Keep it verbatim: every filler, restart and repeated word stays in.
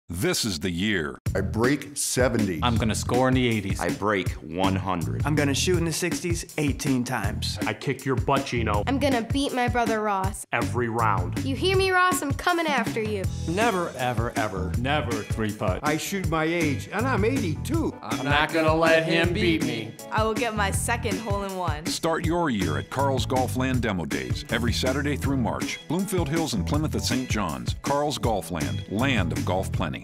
This is the year. I break seventy. I'm gonna score in the eighties. I break one hundred. I'm gonna shoot in the sixties eighteen times. I kick your butt, Gino. I'm gonna beat my brother Ross. Every round. You hear me, Ross? I'm coming after you. Never, ever, ever, never three-putt. I shoot my age, and I'm eighty-two. I'm not gonna let him beat me. I will get my second hole-in-one. Start your year at Carl's Golfland Demo Days, every Saturday through March. Bloomfield Hills and Plymouth at Saint John's. Carl's Golfland, land of golf plenty.